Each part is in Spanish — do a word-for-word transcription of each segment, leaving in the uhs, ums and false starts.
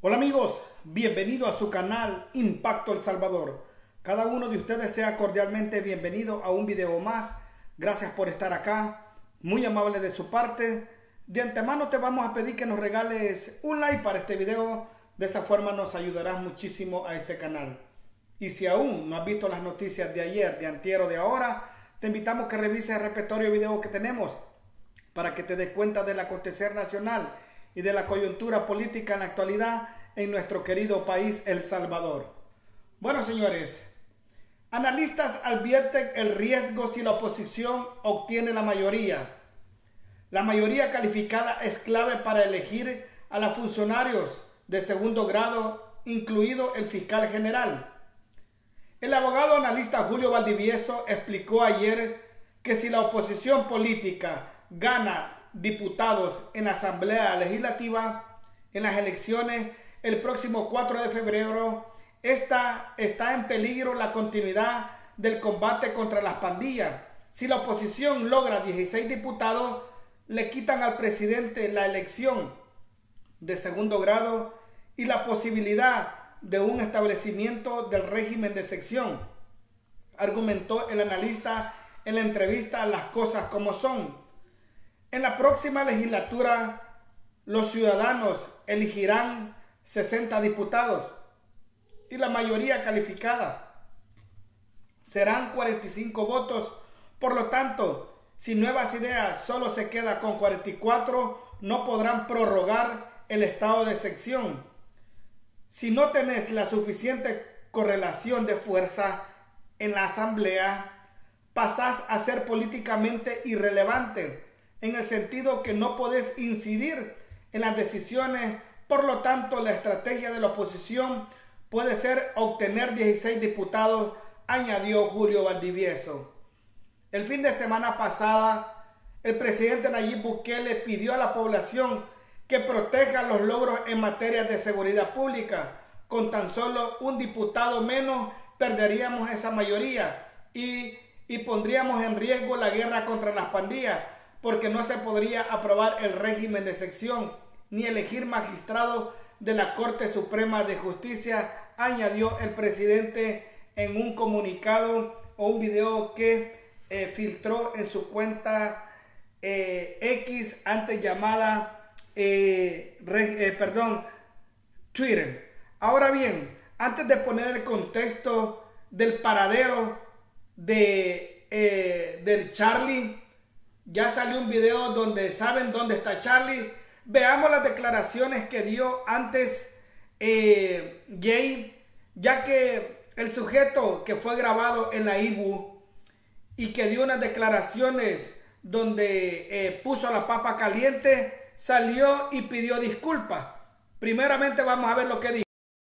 Hola amigos, bienvenido a su canal Impacto El Salvador. Cada uno de ustedes sea cordialmente bienvenido a un video más. Gracias por estar acá, muy amable de su parte. De antemano te vamos a pedir que nos regales un like para este video. De esa forma nos ayudarás muchísimo a este canal. Y si aún no has visto las noticias de ayer, de antier o de ahora, te invitamos a que revises el repertorio de videos que tenemos para que te des cuenta del acontecer nacional y de la coyuntura política en la actualidad en nuestro querido país El Salvador. Bueno, señores, analistas advierten el riesgo si la oposición obtiene la mayoría. La mayoría calificada es clave para elegir a los funcionarios de segundo grado, incluido el fiscal general. El abogado analista Julio Valdivieso explicó ayer que si la oposición política gana diputados en la Asamblea Legislativa en las elecciones el próximo cuatro de febrero, esta está en peligro la continuidad del combate contra las pandillas. Si la oposición logra dieciséis diputados, le quitan al presidente la elección de segundo grado y la posibilidad de un establecimiento del régimen de sección. Argumentó el analista en la entrevista Las Cosas Como Son. En la próxima legislatura, los ciudadanos elegirán sesenta diputados y la mayoría calificada serán cuarenta y cinco votos. Por lo tanto, si Nuevas Ideas solo se queda con cuarenta y cuatro, no podrán prorrogar el estado de sección. Si no tenés la suficiente correlación de fuerza en la asamblea, pasás a ser políticamente irrelevante, en el sentido que no podés incidir en las decisiones. Por lo tanto, la estrategia de la oposición puede ser obtener dieciséis diputados, añadió Julio Valdivieso. El fin de semana pasada, el presidente Nayib Bukele pidió a la población que proteja los logros en materia de seguridad pública. Con tan solo un diputado menos, perderíamos esa mayoría y, y pondríamos en riesgo la guerra contra las pandillas, porque no se podría aprobar el régimen de sección ni elegir magistrados de la Corte Suprema de Justicia, añadió el presidente en un comunicado o un video que eh, filtró en su cuenta eh, X, antes llamada eh, re, eh, perdón, Twitter. Ahora bien, antes de poner el contexto del paradero de, eh, del Charlie, ya salió un video donde saben dónde está Charlie. Veamos las declaraciones que dio antes eh, Jay, ya que el sujeto que fue grabado en la I B U y que dio unas declaraciones donde eh, puso la papa caliente, salió y pidió disculpas. Primeramente vamos a ver lo que dijo.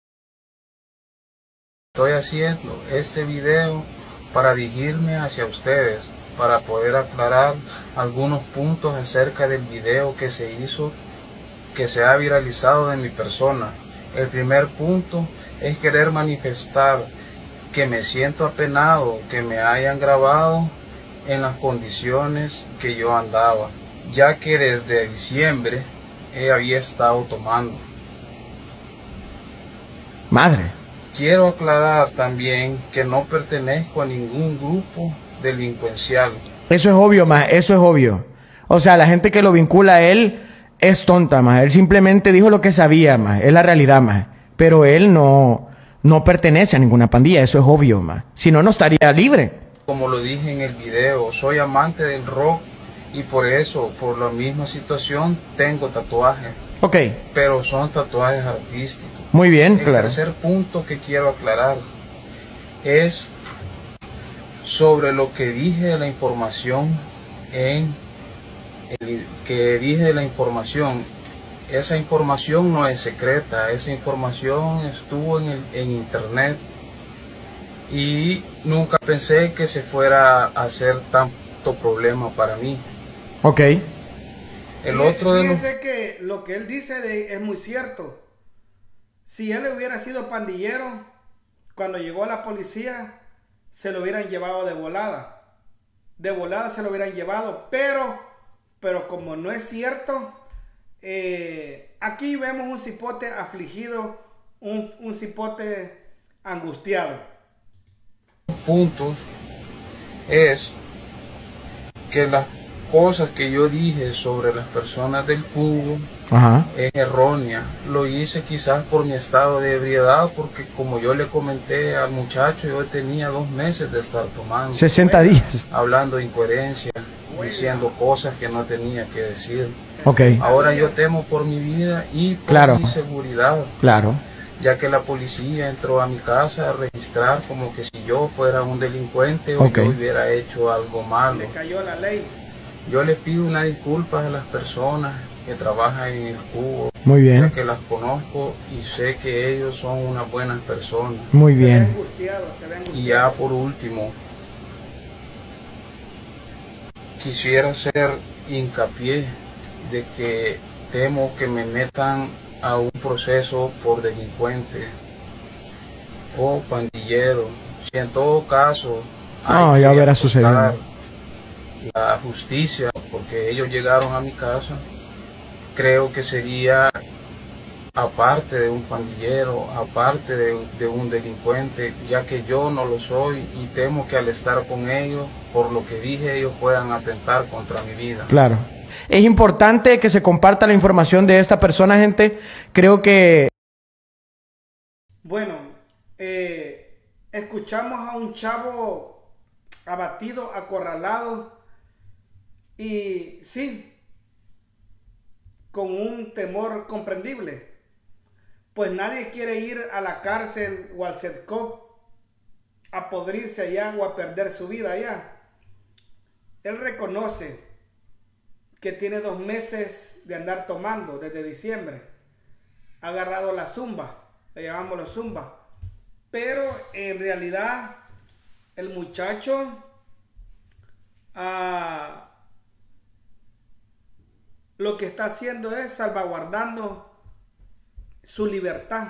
Estoy haciendo este video para dirigirme hacia ustedes, para poder aclarar algunos puntos acerca del video que se hizo, que se ha viralizado de mi persona. El primer punto es querer manifestar que me siento apenado que me hayan grabado en las condiciones que yo andaba, ya que desde diciembre he había estado tomando. Madre. Quiero aclarar también que no pertenezco a ningún grupo delincuencial. Eso es obvio, más, eso es obvio. O sea, la gente que lo vincula a él es tonta, más. Él simplemente dijo lo que sabía, más. Es la realidad, más. Pero él no, no pertenece a ninguna pandilla, eso es obvio, más. Si no, no estaría libre. Como lo dije en el video, soy amante del rock y por eso, por la misma situación, tengo tatuajes. Ok. Pero son tatuajes artísticos. Muy bien, el claro. El tercer punto que quiero aclarar es sobre lo que dije de la información en el que dije de la información. Esa información no es secreta, esa información estuvo en, el, en internet y nunca pensé que se fuera a hacer tanto problema para mí. Ok. El otro de los... Fíjense que lo que él dice de, es muy cierto. Si él hubiera sido pandillero, cuando llegó a la policía, se lo hubieran llevado de volada. De volada se lo hubieran llevado, pero, pero como no es cierto, eh, aquí vemos un cipote afligido, un, un cipote angustiado. Puntos es que las cosas que yo dije sobre las personas del cubo Ajá. es errónea. Lo hice quizás por mi estado de ebriedad, porque como yo le comenté al muchacho, yo tenía dos meses de estar tomando, sesenta días. hablando de incoherencia, diciendo cosas que no tenía que decir. Ok. Ahora yo temo por mi vida y por Claro. mi seguridad, Claro. ya que la policía entró a mi casa a registrar como que si yo fuera un delincuente Ok. o yo hubiera hecho algo malo. Le cayó la ley. Yo le pido una disculpa a las personas que trabajan en el cubo, Muy bien. ya que las conozco y sé que ellos son unas buenas personas. Muy Se ve bien. angustiado, se ve angustiado. Y ya por último, quisiera hacer hincapié de que temo que me metan a un proceso por delincuente o pandillero. Si en todo caso No, hay ya que verá apostar sucediendo. la justicia, porque ellos llegaron a mi casa, creo que sería aparte de un pandillero, aparte de, de un delincuente, ya que yo no lo soy y temo que al estar con ellos, por lo que dije, ellos puedan atentar contra mi vida. Claro. Es importante que se comparta la información de esta persona, gente. Creo que... Bueno, eh, escuchamos a un chavo abatido, acorralado y sí, con un temor comprendible. Pues nadie quiere ir a la cárcel o al CEDCOP a podrirse allá o a perder su vida allá. Él reconoce que tiene dos meses de andar tomando desde diciembre. Ha agarrado la zumba, le llamamos la zumba. Pero en realidad el muchacho ah, lo que está haciendo es salvaguardando su libertad.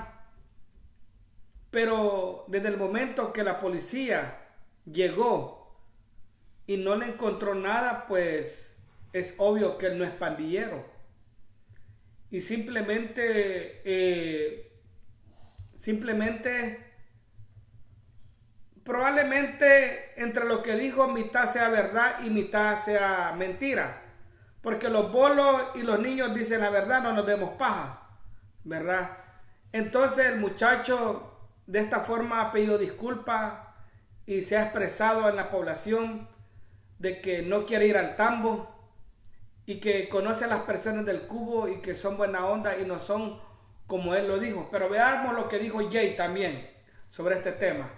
Pero desde el momento que la policía llegó y no le encontró nada, pues es obvio que él no es pandillero. Y simplemente, eh, simplemente, probablemente entre lo que dijo mitad sea verdad y mitad sea mentira. Porque los bolos y los niños dicen la verdad, no nos demos paja, ¿verdad? Entonces el muchacho de esta forma ha pedido disculpas y se ha expresado en la población de que no quiere ir al tambo y que conoce a las personas del cubo y que son buena onda y no son como él lo dijo. Pero veamos lo que dijo Jay también sobre este tema.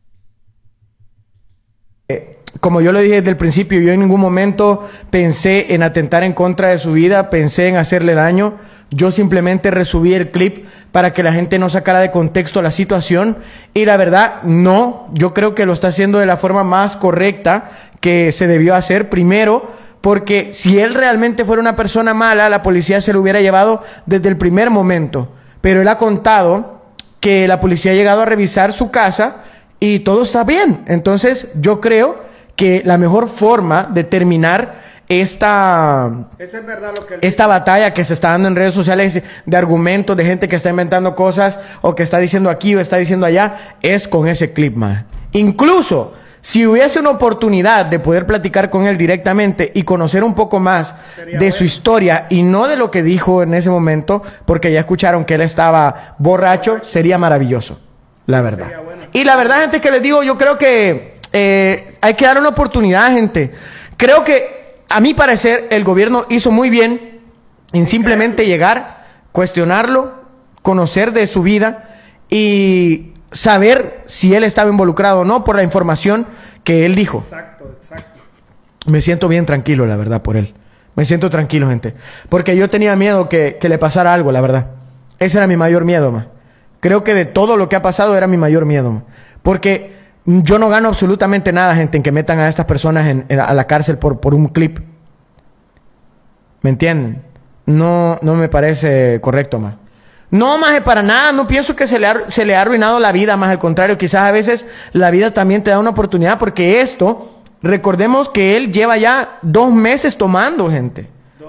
Como yo le dije desde el principio, yo en ningún momento pensé en atentar en contra de su vida, pensé en hacerle daño. Yo simplemente resubí el clip para que la gente no sacara de contexto la situación. Y la verdad, no, yo creo que lo está haciendo de la forma más correcta que se debió hacer. Primero, porque si él realmente fuera una persona mala, la policía se lo hubiera llevado desde el primer momento. Pero él ha contado que la policía ha llegado a revisar su casa y todo está bien. Entonces, yo creo que la mejor forma de terminar esta, Eso es verdad lo que él esta batalla que se está dando en redes sociales de argumentos de gente que está inventando cosas o que está diciendo aquí o está diciendo allá, es con ese clip, man. Incluso, si hubiese una oportunidad de poder platicar con él directamente y conocer un poco más Sería de bueno. su historia y no de lo que dijo en ese momento, porque ya escucharon que él estaba borracho, sería maravilloso, la verdad. Sería bueno. Y la verdad, gente, que les digo, yo creo que eh, hay que dar una oportunidad, gente. Creo que, a mi parecer, el gobierno hizo muy bien en simplemente llegar, cuestionarlo, conocer de su vida y saber si él estaba involucrado o no por la información que él dijo. Exacto, exacto. Me siento bien tranquilo, la verdad, por él. Me siento tranquilo, gente. Porque yo tenía miedo que, que le pasara algo, la verdad. Ese era mi mayor miedo, ma. Creo que de todo lo que ha pasado era mi mayor miedo, ma. Porque yo no gano absolutamente nada, gente, en que metan a estas personas en, en, a la cárcel por, por un clip. ¿Me entienden? No, no me parece correcto, ma. No, más para nada, no pienso que se le, ha, se le ha arruinado la vida, más al contrario, quizás a veces la vida también te da una oportunidad, porque esto, recordemos que él lleva ya dos meses tomando, gente.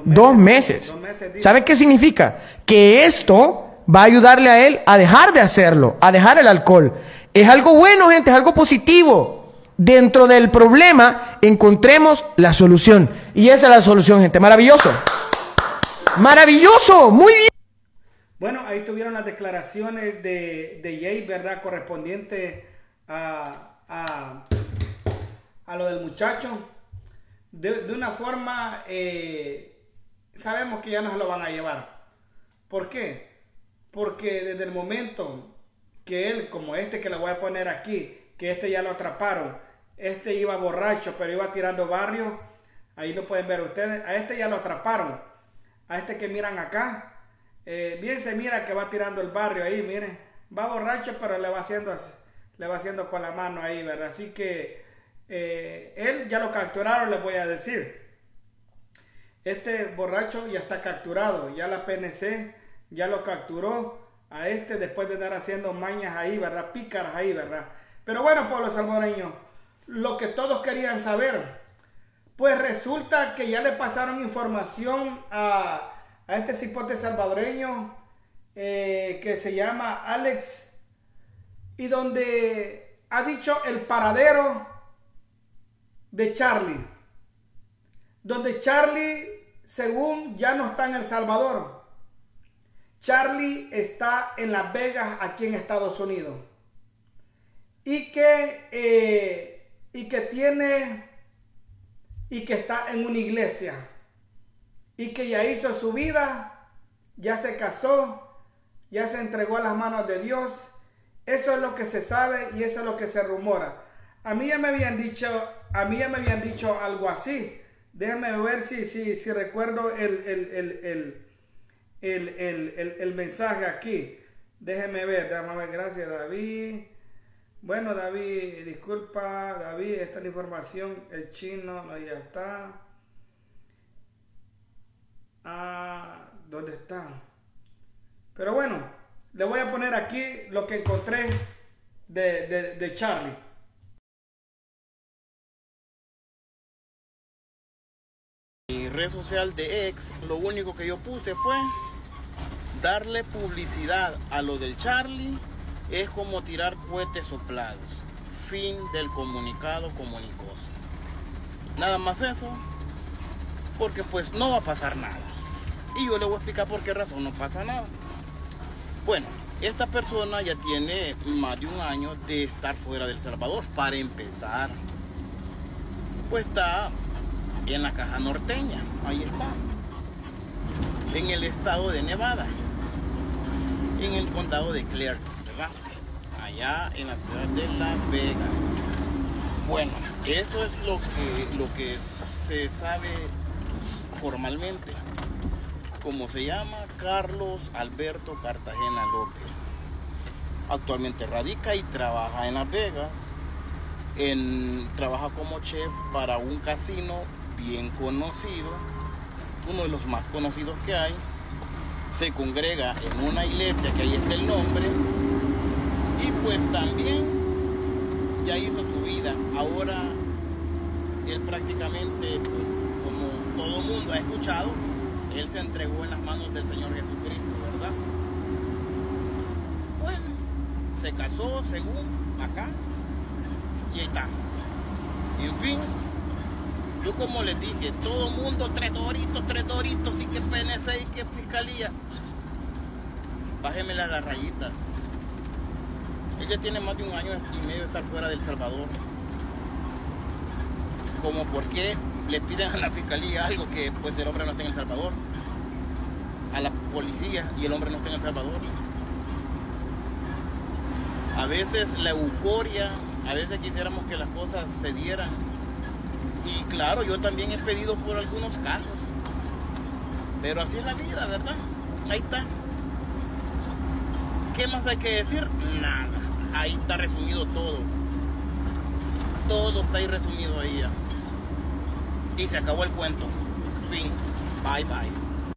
Dos meses. Dos meses. ¿Sabe qué significa? Que esto va a ayudarle a él a dejar de hacerlo, a dejar el alcohol. Es algo bueno, gente, es algo positivo. Dentro del problema encontremos la solución. Y esa es la solución, gente. Maravilloso. Maravilloso. Muy bien. Bueno, ahí tuvieron las declaraciones de, de Jay, ¿verdad? Correspondiente a, a, a lo del muchacho. De, de una forma, eh, sabemos que ya no se lo van a llevar. ¿Por qué? Porque desde el momento que él, como este que le voy a poner aquí, que este ya lo atraparon, este iba borracho, pero iba tirando barrio, ahí lo pueden ver ustedes, a este ya lo atraparon, a este que miran acá, eh, bien se mira que va tirando el barrio ahí, miren, va borracho, pero le va haciendo, le va haciendo con la mano ahí, ¿verdad? Así que eh, él ya lo capturaron, les voy a decir. Este borracho ya está capturado, ya la P N C ya lo capturó a este después de andar haciendo mañas ahí, ¿verdad? Pícaras ahí, ¿verdad? Pero bueno, pueblo salvadoreño, lo que todos querían saber, pues resulta que ya le pasaron información a, a este cipote salvadoreño eh, que se llama Alex, y donde ha dicho el paradero de Charlie, donde Charlie, según, ya no está en El Salvador. Charlie está en Las Vegas, aquí en Estados Unidos. Y que, eh, y que tiene, y que está en una iglesia. Y que ya hizo su vida, ya se casó, ya se entregó a las manos de Dios. Eso es lo que se sabe y eso es lo que se rumora. A mí ya me habían dicho, a mí ya me habían dicho algo así. Déjame ver si, si, si recuerdo el, el, el, el, el, el, el, el mensaje aquí. Déjeme ver, déjame ver, gracias David. Bueno, David, disculpa, David, esta es la información, el chino, no, ya está. Ah, ¿dónde está? Pero bueno, le voy a poner aquí lo que encontré de, de, de Charlie. Mi red social de ex, lo único que yo puse fue darle publicidad a lo del Charlie. Es como tirar cohetes soplados. Fin del comunicado comunicoso. Nada más eso, porque pues no va a pasar nada. Y yo le voy a explicar por qué razón no pasa nada. Bueno, esta persona ya tiene más de un año de estar fuera de El Salvador. Para empezar, pues está en la Caja Norteña, ahí está, en el estado de Nevada, en el condado de Clark, ¿verdad? Allá en la ciudad de Las Vegas. Bueno, eso es lo que, lo que se sabe formalmente. Como se llama, Carlos Alberto Cartagena López. Actualmente radica y trabaja en Las Vegas. En, trabaja como chef para un casino bien conocido, uno de los más conocidos que hay. Se congrega en una iglesia que ahí está el nombre, y pues también ya hizo su vida. Ahora él prácticamente, pues como todo mundo ha escuchado, él se entregó en las manos del Señor Jesucristo, ¿verdad? Bueno, se casó según acá y ahí está. En fin, yo como les dije, todo mundo, tres doritos, tres doritos, y que P N C y que Fiscalía. Bájemela la rayita. Ella tiene más de un año y medio de estar fuera de El Salvador. Como por qué le piden a la Fiscalía algo que pues el hombre no está en El Salvador. A la policía y el hombre no está en El Salvador. A veces la euforia, a veces quisiéramos que las cosas se dieran. Y claro, yo también he pedido por algunos casos. Pero así es la vida, ¿verdad? Ahí está. ¿Qué más hay que decir? Nada. Ahí está resumido todo. Todo está ahí resumido ahí ya. Y se acabó el cuento. Fin. Bye, bye.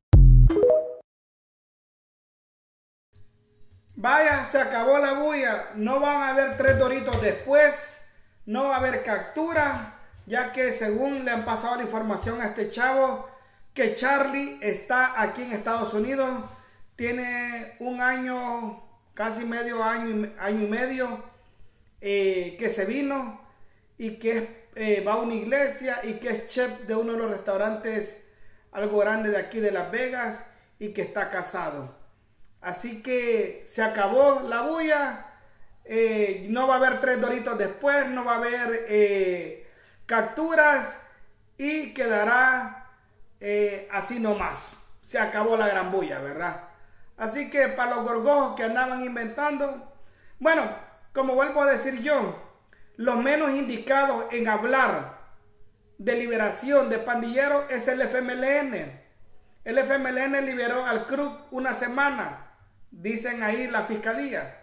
Vaya, se acabó la bulla. No van a haber tres doritos después. No va a haber captura, ya que según le han pasado la información a este chavo, que Charlie está aquí en Estados Unidos, tiene un año, casi medio año, año y medio eh, que se vino y que es, eh, va a una iglesia y que es chef de uno de los restaurantes algo grande de aquí de Las Vegas y que está casado. Así que se acabó la bulla, eh, no va a haber tres doritos después, no va a haber eh, capturas y quedará eh, así nomás. Se acabó la gran bulla, ¿verdad? Así que para los gorgojos que andaban inventando, bueno, como vuelvo a decir yo, los menos indicados en hablar de liberación de pandilleros es el F M L N. El F M L N liberó al Cruz una semana, dicen ahí la fiscalía,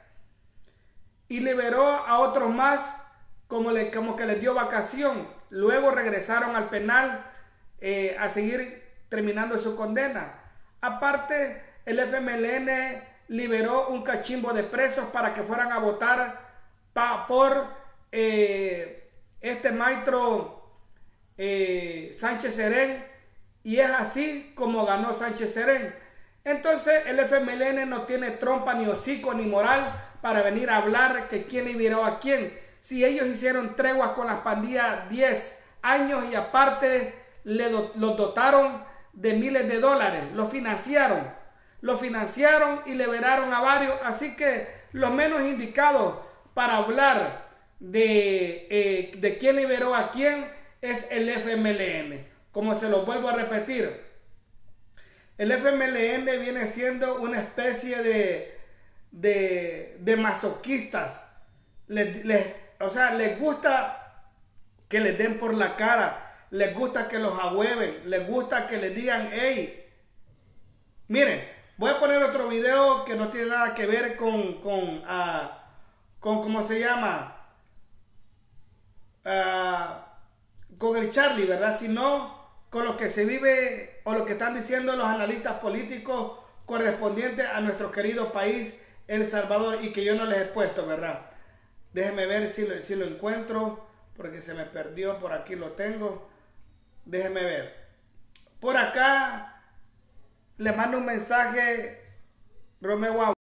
y liberó a otros más como, le, como que les dio vacación. Luego regresaron al penal eh, a seguir terminando su condena. Aparte, el F M L N liberó un cachimbo de presos para que fueran a votar pa, por eh, este maestro eh, Sánchez Serén, y es así como ganó Sánchez Serén. Entonces el F M L N no tiene trompa, ni hocico, ni moral para venir a hablar que quién liberó a quién. Si ellos hicieron treguas con las pandillas diez años y aparte le do, los dotaron de miles de dólares, los financiaron, los financiaron y liberaron a varios. Así que los menos indicados para hablar de, eh, de quién liberó a quién es el F M L N. Como se lo vuelvo a repetir, el F M L N viene siendo una especie de, de, de masoquistas. Les, les, o sea, les gusta que les den por la cara, les gusta que los ahueven, les gusta que les digan, hey, miren, voy a poner otro video que no tiene nada que ver con, con, uh, con ¿cómo se llama? Uh, con el Charlie, ¿verdad? Sino con lo que se vive o lo que están diciendo los analistas políticos correspondientes a nuestro querido país, El Salvador, y que yo no les he puesto, ¿verdad? Déjenme ver si lo, si lo encuentro, porque se me perdió, por aquí lo tengo. Déjenme ver. Por acá le mando un mensaje, Romeo.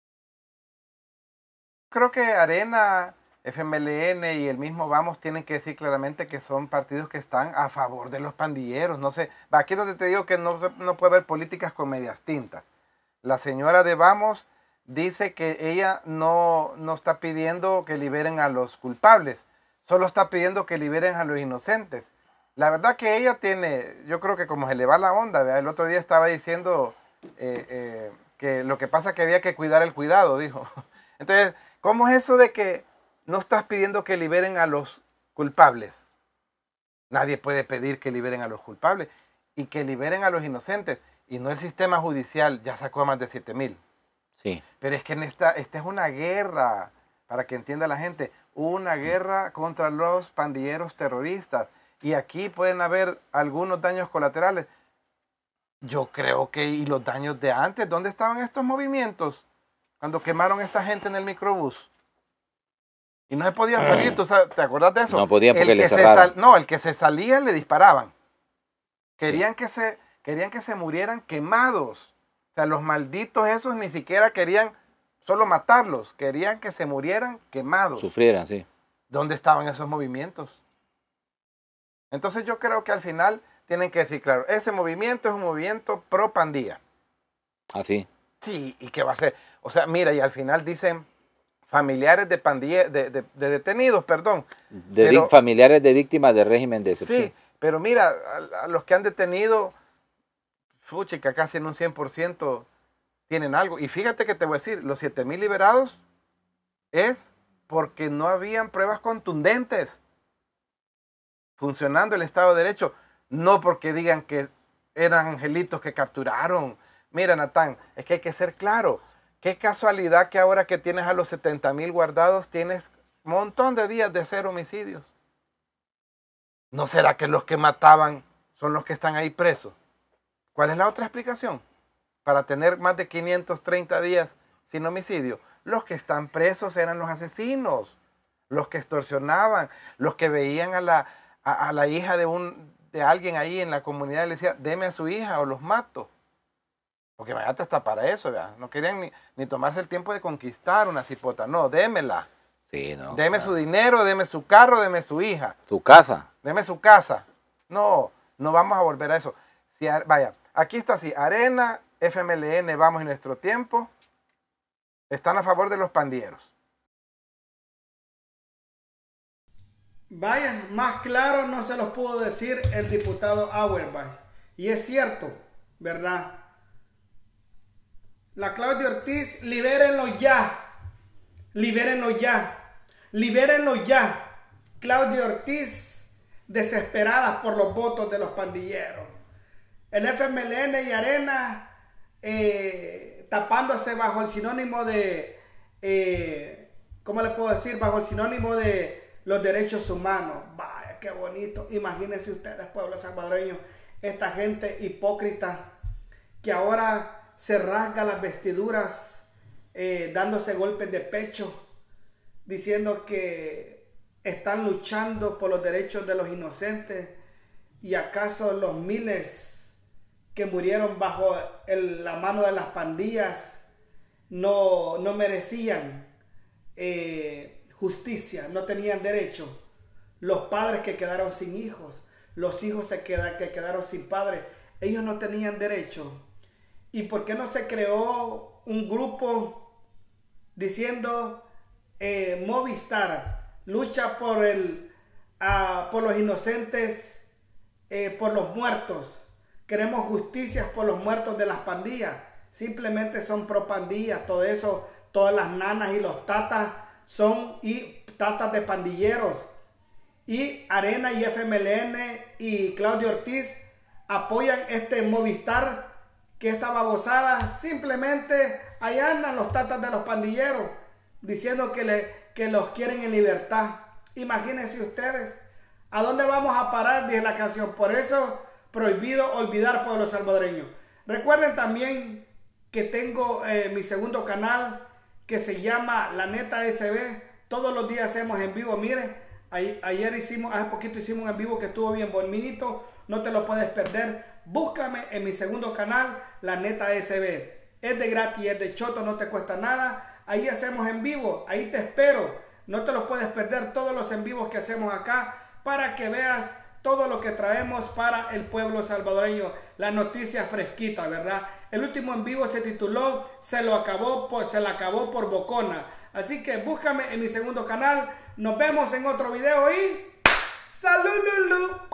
Creo que Arena, F M L N y el mismo Vamos tienen que decir claramente que son partidos que están a favor de los pandilleros. No sé, aquí es donde te digo que no, no puede haber políticas con medias tintas. La señora de Vamos dice que ella no, no está pidiendo que liberen a los culpables, solo está pidiendo que liberen a los inocentes. La verdad que ella tiene, yo creo que como se le va la onda, ¿verdad? El otro día estaba diciendo eh, eh, que lo que pasa es que había que cuidar el cuidado, dijo. Entonces, ¿cómo es eso de que no estás pidiendo que liberen a los culpables? Nadie puede pedir que liberen a los culpables y que liberen a los inocentes. Y no el sistema judicial, ya sacó a más de siete mil. Sí. Pero es que en esta, esta es una guerra, para que entienda la gente, una guerra contra los pandilleros terroristas. Y aquí pueden haber algunos daños colaterales. Yo creo que, y los daños de antes, ¿dónde estaban estos movimientos? Cuando quemaron a esta gente en el microbús. Y no se podían salir, ¿tú sabes, ¿te acuerdas de eso? No podían porque el le que cerraron. No, el que se salía le disparaban. Querían, sí. que se, querían que se murieran quemados. O sea, los malditos esos ni siquiera querían solo matarlos, querían que se murieran quemados. Sufrieran, sí. ¿Dónde estaban esos movimientos? Entonces yo creo que al final tienen que decir, claro, ese movimiento es un movimiento pro pandilla. Así. Sí, ¿y qué va a ser? O sea, mira, y al final dicen familiares de pandilla, de, de, de detenidos, perdón. De pero, familiares de víctimas del régimen de excepción. Sí, pero mira, a, a los que han detenido, fuchica, casi en un cien por ciento tienen algo. Y fíjate que te voy a decir, los siete mil liberados es porque no habían pruebas contundentes funcionando el Estado de Derecho, no porque digan que eran angelitos que capturaron. Mira, Natán, es que hay que ser claro. Qué casualidad que ahora que tienes a los setenta mil guardados, tienes un montón de días de cero homicidios. ¿No será que los que mataban son los que están ahí presos? ¿Cuál es la otra explicación? Para tener más de quinientos treinta días sin homicidio. Los que están presos eran los asesinos, los que extorsionaban, los que veían a la, a, a la hija de un, este, alguien ahí en la comunidad le decía, deme a su hija o los mato. Porque imagínate, hasta para eso, ¿verdad? No querían ni, ni tomarse el tiempo de conquistar una cipota. No, démela. Sí, no. Deme claro. su dinero, deme su carro, deme su hija. Tu casa. Deme su casa. No, no vamos a volver a eso. Si, vaya, aquí está así, Arena, F M L N, Vamos en Nuestro Tiempo, están a favor de los pandilleros. Vaya, más claro no se los pudo decir el diputado Auerbach. Y es cierto, ¿verdad? La Claudia Ortiz, libérenlo ya. Libérenlo ya. Libérenlo ya. Claudia Ortiz, desesperada por los votos de los pandilleros. El F M L N y Arena, eh, tapándose bajo el sinónimo de, eh, ¿cómo le puedo decir? Bajo el sinónimo de los derechos humanos. Vaya, qué bonito. Imagínense ustedes, pueblo salvadoreño, esta gente hipócrita que ahora se rasga las vestiduras, eh, dándose golpes de pecho, diciendo que están luchando por los derechos de los inocentes. ¿Y acaso los miles que murieron bajo el, la mano de las pandillas no, no merecían eh, justicia, no tenían derecho? Los padres que quedaron sin hijos, los hijos se queda, que quedaron sin padres, ellos no tenían derecho. ¿Y por qué no se creó un grupo diciendo eh, Movistar lucha por, el, uh, por los inocentes, eh, por los muertos? Queremos justicia por los muertos de las pandillas. Simplemente son pro pandillas, todo eso, todas las nanas y los tatas son y tatas de pandilleros. Y Arena y F M L N y Claudia Ortiz apoyan este Movistar, que esta babosada. Simplemente ahí andan los tatas de los pandilleros diciendo que, le, que los quieren en libertad. Imagínense ustedes a dónde vamos a parar, dice la canción. Por eso, prohibido olvidar, pueblo salvadoreño. Recuerden también que tengo eh, mi segundo canal que se llama La Neta S B. Todos los días hacemos en vivo. Mire, a, ayer hicimos, hace poquito hicimos un en vivo que estuvo bien bonito. No te lo puedes perder. Búscame en mi segundo canal, La Neta S B. Es de gratis, es de choto, no te cuesta nada. Ahí hacemos en vivo, ahí te espero. No te lo puedes perder, todos los en vivos que hacemos acá, para que veas todo lo que traemos para el pueblo salvadoreño. La noticia fresquita, ¿verdad? El último en vivo se tituló Se lo acabó por, se la acabó por bocona. Así que búscame en mi segundo canal. Nos vemos en otro video y ¡salud, Lulu!